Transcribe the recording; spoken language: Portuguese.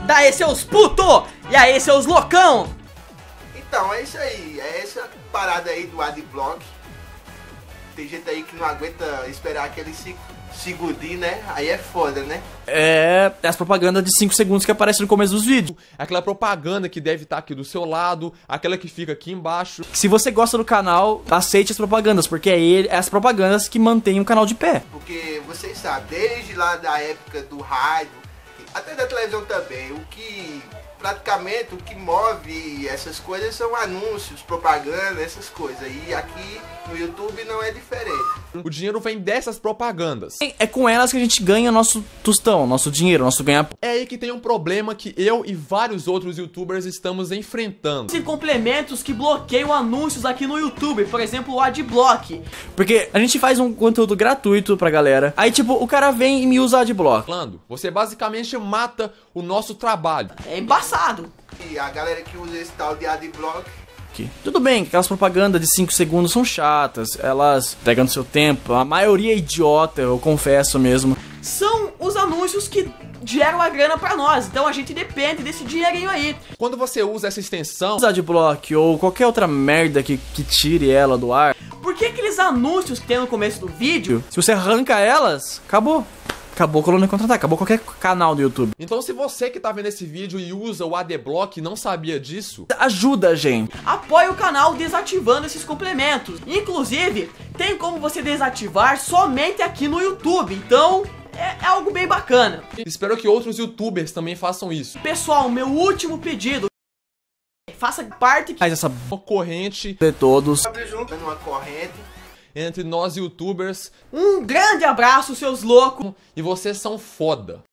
Daí, seus puto! E aí, seus loucão? Então, é isso aí. É essa parada aí do Adblock. Tem gente aí que não aguenta esperar aquele segundinho, né? Aí é foda, né? É as propagandas de 5 segundos que aparecem no começo dos vídeos. Aquela propaganda que deve estar aqui do seu lado, aquela que fica aqui embaixo. Se você gosta do canal, aceite as propagandas, porque é as propagandas que mantêm o canal de pé. Porque vocês sabem, desde lá da época do rádio, até da televisão também, praticamente o que move essas coisas são anúncios, propaganda, essas coisas. E aqui no YouTube não é diferente. O dinheiro vem dessas propagandas. É com elas que a gente ganha nosso tostão, nosso dinheiro, nosso ganha-pão. É aí que tem um problema que eu e vários outros youtubers estamos enfrentando. E complementos que bloqueiam anúncios aqui no YouTube, por exemplo o Adblock. Porque a gente faz um conteúdo gratuito pra galera, aí tipo, o cara vem e me usa Adblock. Falando, você basicamente mata o nosso trabalho. É embaçado. E a galera que usa esse tal de Adblock, Tudo bem, aquelas propagandas de 5 segundos são chatas, elas pegam seu tempo, a maioria é idiota, eu confesso mesmo. São os anúncios que geram a grana pra nós, então a gente depende desse dinheirinho aí. Quando você usa essa extensão, Adblock ou qualquer outra merda que tire ela do ar, por que aqueles anúncios que tem no começo do vídeo, se você arranca elas, acabou. Acabou o Colônia Contra-Ataque, acabou qualquer canal do YouTube. então se você que tá vendo esse vídeo e usa o Adblock e não sabia disso, Ajuda a gente. Apoie o canal desativando esses complementos. Inclusive, tem como você desativar somente aqui no YouTube. Então, é algo bem bacana. espero que outros youtubers também façam isso. Pessoal, meu último pedido. Faça parte faz essa Uma corrente de todos. abre junto numa corrente. entre nós youtubers Um grande abraço, seus loucos. e vocês são foda.